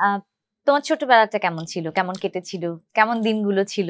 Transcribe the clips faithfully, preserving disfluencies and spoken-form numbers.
তোমার ছোটবেলাটা কেমন ছিল, কেমন কেটেছিল, কেমন দিনগুলো ছিল?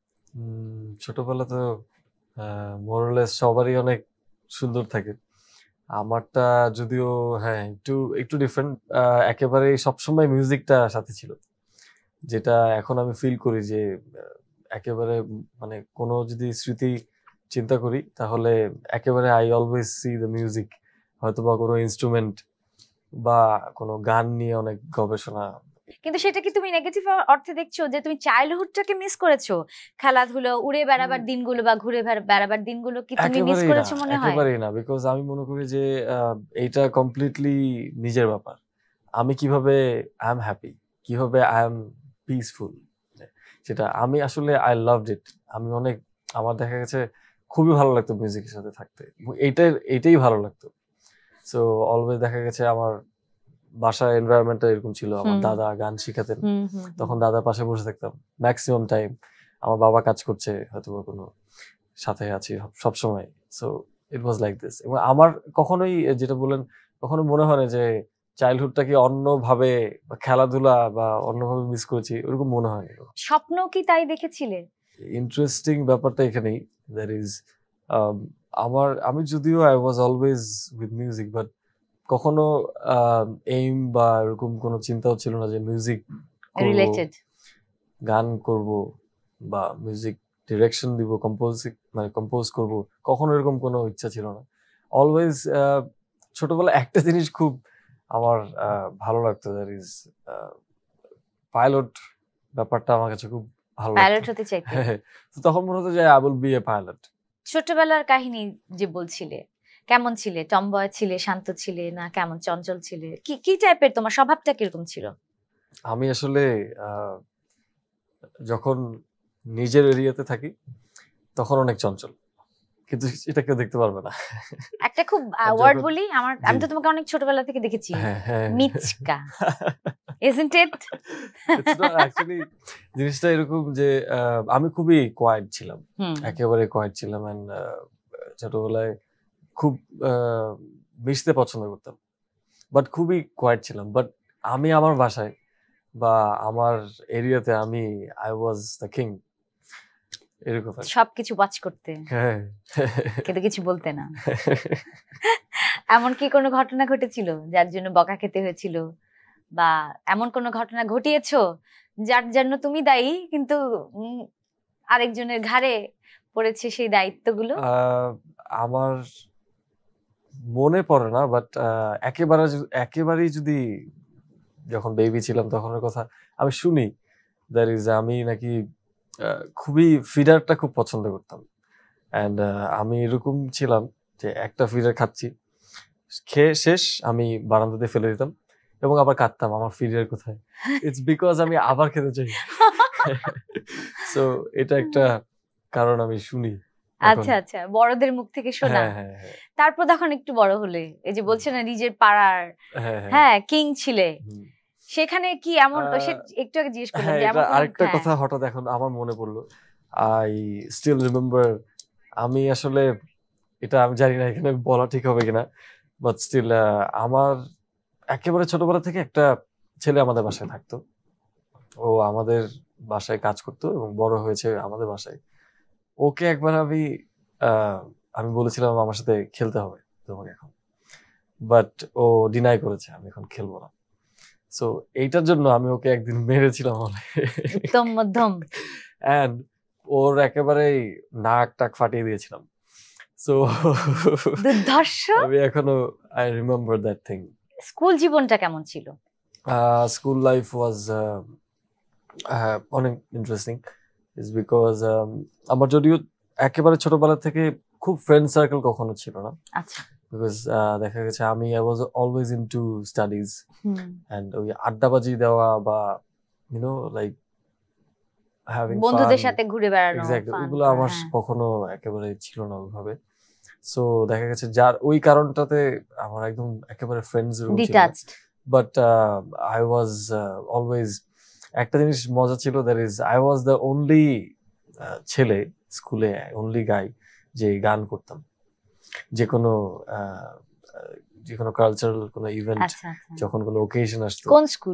ছোটবেলা তো মোরলেস সবারই অনেক সুন্দর থাকে। আমারটা যদিও হ্যাঁ একটু একটু ডিফারেন্ট, একেবারে সবসময় মিউজিকটা সাথে ছিল, যেটা এখন আমি ফিল করি যে একেবারে মানে কোনো যদি স্মৃতি চিন্তা করি তাহলে একেবারে I always see the music, হয়তো বা কোনো ইনস্ট্রুমেন্ট বা কোনো গান নিয়ে অনেক গবেষণা। কিন্তু সেটা কি তুমি নেগেটিভ অর্থে দেখছো যে তুমি চাইল্ডহুডটাকে মিস করেছো? খেলাধুলো, উড়ে বেড়াবার দিনগুলো বা ঘুরে বেড়াবার দিনগুলো কি তুমি মিস করেছো মনে হয়? একেবারেই না, বিকজ আমি মনে করি যে এইটা কমপ্লিটলি নিজের ব্যাপার। আমি কিভাবে আই এম হ্যাপি, কিভাবে আই এম পিসফুল, সেটা আমি আসলে আই লাভড ইট। আমি অনেক, আমার দেখা গেছে খুবই ভালো লাগতো মিউজিকের সাথে থাকতে, এইটাই এইটাই ভালো লাগতো। সো অলওয়েজ দেখা গেছে আমার বাসার এনভায়রনমেন্টটা এরকম ছিল, আমার দাদা গান শিখাতেন, তখন দাদার পাশে বসে থাকতাম ম্যাক্সিমাম টাইম। আমার বাবা কাজ করছে, হয়তো কোনো সাথে আছি সবসময়। So it was like this. এবং আমার কখনোই যেটা বলেন, কখনো মনে হয় না যে চাইল্ডহুডটাকে অন্যভাবে খেলাধুলা বা অন্যভাবে মিস করেছি, ওরকম মনে হয়নি। স্বপ্ন কি তাই দেখেছিলে? ইন্টারেস্টিং ব্যাপারটা এখানেই, দ্যাট ইজ আমার, আমি যদিও I was always with music, but কখনো এইম বা এরকম কোনো চিন্তাও ছিল না যে মিউজিক রিলেটেড গান করব বা মিউজিক ডিরেকশন দিব, কম্পোজ মানে কম্পোজ করব, কখনো এরকম কোনো ইচ্ছা ছিল না। অলওয়েজ ছোটবেলায় একটা জিনিস খুব আমার ভালো লাগতো, দ্যাট ইজ পাইলট। ব্যাপারটা আমার কাছে খুব ভালো লাগতো, পাইলট হতে চাইতে। তো তখন মনে হতো যে I will be a pilot. ছোটবেলার কাহিনী যে বলছিলে, কেমন ছিলে? টমবয় ছিলে, শান্ত ছিলে, না কেমন চঞ্চল ছিলে? কি কি টাইপের, তোমার স্বভাবটা কিরকম ছিল? আমি আসলে যখন নিজের এরিয়াতে থাকি তখন অনেক চঞ্চল, কিন্তু এটা কেউ দেখতে পারবে না। একটা খুব ওয়ার্ড বলি, আমার আমি তো তোমাকে অনেক ছোটবেলা থেকে দেখেছি, মিচকা। Isn't it? It's not actually, জিনিসটা এরকম যে আমি খুবই কোয়াইট ছিলাম, একেবারে কোয়াইট ছিলাম, এন্ড ছোটবেলায় খুব মিশতে পছন্দ করতাম, বাট খুবই কোয়াইট ছিলাম। বাট আমি আমার বাসায় বা আমার এরিয়াতে আমি আই ওয়াজ দ্য কিং, এরকম সবকিছু ওয়াচ করতে, কিন্তু কিছু বলতে না। এমন কি কোনো ঘটনা ঘটেছিল যার জন্য বকা খেতে হয়েছিল, বা এমন কোনো ঘটনা ঘটিয়েছো যার জন্য তুমি দায়ী কিন্তু আরেকজনের ঘাড়ে পড়েছে সেই দায়িত্বগুলো? আমার মনে পড়ে না, বাট একেবারে একেবারেই যদি যখন বেবি ছিলাম তখনের কথা আমি শুনি, দ্যাট ইজ আমি নাকি খুবই ফিডারটা খুব পছন্দ করতাম, অ্যান্ড আমি এরকম ছিলাম যে একটা ফিডার খাচ্ছি, খেয়ে শেষ আমি বারান্দাতে ফেলে দিতাম এবং আবার কাটতাম আমার ফিডার কোথায়। ইটস বিকজ আমি আবার খেতে চাই। সো এটা একটা কারণ আমি শুনি। আচ্ছা আচ্ছা, বড়দের মুখ থেকে শোনা। তারপর যখন একটু বড় হলে, এই যে বলছে না নিজের পাড়ার হ্যাঁ কিং ছিলে, সেখানে কি এমন একটু আগে জিজ্ঞেস করলাম যে এমন আরেকটা কথা হঠাৎ এখন আমার মনে পড়লো। আই স্টিল রিমেম্বার, আমি আসলে এটা আমি জানি না এখানে বলা ঠিক হবে কিনা, বাট স্টিল আমার একেবারে ছোটবেলা থেকে একটা ছেলে আমাদের বাসায় থাকতো, ও আমাদের বাসায় কাজ করতো এবং বড় হয়েছে আমাদের বাসায়। ওকে একবার আমি আমি বলেছিলাম আমার সাথে খেলতে হবে তোমাকে এখন, বাট ও ডিনাই করেছে আমি এখন খেলবো না। সো এইটার জন্য আমি ওকে একদিন মেরেছিলাম উত্তম মধ্যম, এন্ড ওর একেবারে নাক টাক ফাটিয়ে দিয়েছিলাম। সো দুর্ধর্ষ। আমি এখনো I remember that thing. School জীবনটা কেমন ছিল? স্কুল লাইফ ওয়াজ অনেক ইন্টারেস্টিং, ইজ বিকজ আমার যদিও একেবারে ছোটবেলা থেকে খুব ফ্রেন্ড সার্কেল কখনো ছিল না। আচ্ছা। বিকজ দেখা গেছে আমি I was always into studies, and ওই আড্ডাবাজি দেওয়া বা you know like having fun, বন্ধুদের সাথে ঘুরে বেড়ানো, এক্স্যাক্টলি, ওগুলো আমার কখনো একেবারে ছিল না ওইভাবে। সো দেখা গেছে যার ওই কারণটাতে আমার একদম একেবারে ফ্রেন্ডস ছিল, বাট আই ওয়াজ অলওয়েজ, একটা জিনিস মজা ছিল, that is I was the only ছেলে স্কুলে, অনলি গাই যে গান করতাম। যে কোনো যে কোনো কালচারাল কোনো ইভেন্ট, যখন কোনো ওকেশন আসতো। কোন school?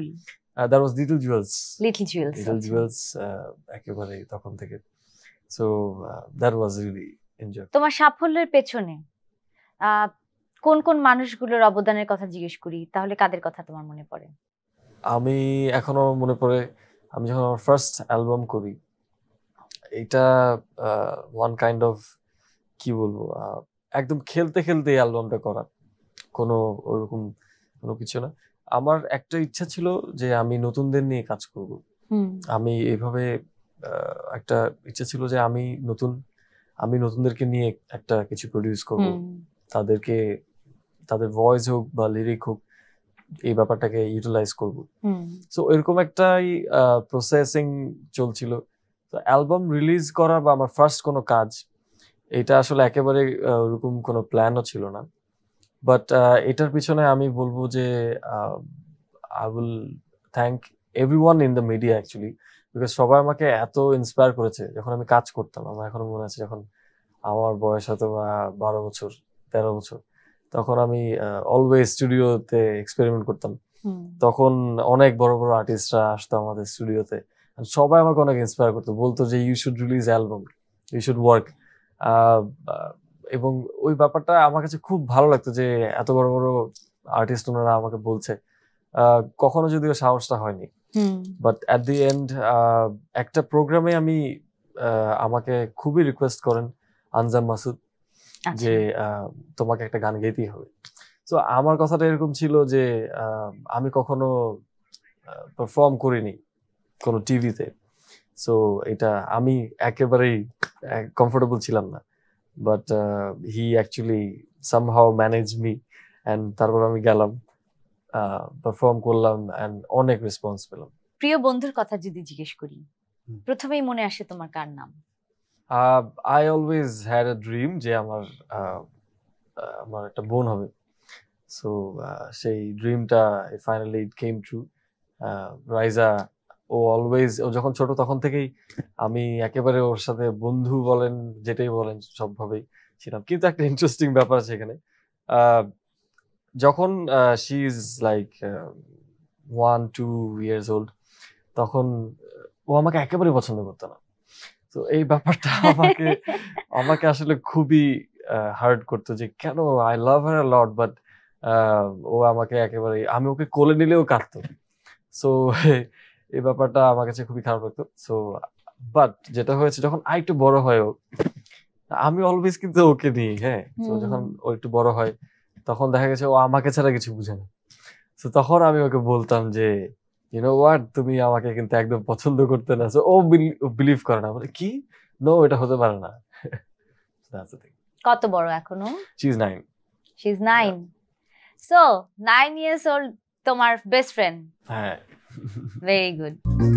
That was little jewels little jewels little jewels একেবারে তখন থেকে। So that was really enjoy. তোমার সাফল্যের পেছনে আহ, কোন কোন মানুষগুলোর অবদানের কথা জিজ্ঞেস করি তাহলে কাদের কথা তোমার মনে পড়ে? আমি এখনো মনে পড়ে আমি যখন আমার ফার্স্ট অ্যালবাম করি, এটা ওয়ান কাইন্ড অফ কি বলবো, আহ, একদম খেলতে খেলতে এই অ্যালবামটা করা, কোনো ওরকম কোনো কিছু না। আমার একটা ইচ্ছা ছিল যে আমি নতুনদের নিয়ে কাজ করব। আমি এইভাবে আহ, একটা ইচ্ছা ছিল যে আমি নতুন আমি নতুনদেরকে নিয়ে একটা কিছু প্রডিউস করব, তাদেরকে তাদের ভয়েস হোক বা লিরিক হোক এই ব্যাপারটাকে ইউটিলাইজ করব। সো এরকম একটাই প্রসেসিং চলছিল। তো অ্যালবাম রিলিজ করা বা আমার ফার্স্ট কোনো কাজ, এটা আসলে একেবারে ওরকম কোনো প্ল্যানও ছিল না। বাট এটার পিছনে আমি বলবো যে I will thank everyone in the media actually, because সবাই আমাকে এত ইন্সপায়ার করেছে যখন আমি কাজ করতাম। আমার এখনো মনে আছে যখন আমার বয়স হয়তো বা বারো বছর তেরো বছর, তখন আমি অলওয়েজ স্টুডিওতে এক্সপেরিমেন্ট করতাম। তখন অনেক বড় বড় আর্টিস্টরা আসতো আমাদের স্টুডিওতে, সবাই আমাকে অনেক ইন্সপায়ার করতো, বলতো যে you should release album, you should work. এবং ওই ব্যাপারটা আমার কাছে খুব ভালো লাগতো যে এত বড় বড় আর্টিস্ট ওনারা আমাকে বলছে। কখনো যদিও সাহসটা হয়নি, বাট অ্যাট দি এন্ড একটা প্রোগ্রামে আমি আমাকে খুবই রিকোয়েস্ট করেন আনজাম মাসুদ যে তোমাকে একটা গান গাইতেই হবে। তো আমার কথাটা এরকম ছিল যে আমি কখনো পারফর্ম করিনি কোনো টিভিতে, সো এটা আমি একেবারেই কমফোর্টেবল ছিলাম না। But he actually somehow manage me, and তারপর আমি গেলাম, পারফর্ম করলাম, অ্যান্ড অনেক রেসপন্স পেলাম। প্রিয় বন্ধুর কথা যদি জিজ্ঞেস করি, প্রথমেই মনে আসে তোমার কার নাম? I always had a dream যে আমার আমার একটা বোন হবে। সো সেই ড্রিমটা finally it came true. Raiza, ও অলওয়েজ, ও যখন ছোট তখন থেকেই আমি একেবারে ওর সাথে বন্ধু বলেন যেটাই বলেন সবভাবেই ছিলাম। কিন্তু একটা ইন্টারেস্টিং ব্যাপার আছে এখানে, যখন she is like one two years old, তখন ও আমাকে একেবারে পছন্দ করতো না। তো এই ব্যাপারটা আমাকে আমাকে আসলে খুবই হার্ট করতো যে কেন, I love her a lot, but ও আমাকে একেবারে, আমি ওকে কোলে নিলেও কাঁদতো। সো এই ব্যাপারটা আমার কাছে খুবই খারাপ লাগতো। সো বাট যেটা হয়েছে, যখন আর একটু বড় হয় ও, আমি অলওয়েজ কিন্তু ওকে নিই, হ্যাঁ। তো যখন ও একটু বড় হয় তখন দেখা গেছে ও আমাকে ছাড়া কিছু বুঝে না। তো তখন আমি ওকে বলতাম যে ইউ নো হোয়াট, তুমি আমাকে কিন্তু একদম পছন্দ করতে না। সো ও বিলিভ করে না, বলে কি, নো এটা হতে পারে না। কত বড় এখনো? She is nine. She is nine. So nine years old তোমার বেস্ট ফ্রেন্ড? হ্যাঁ। Very good.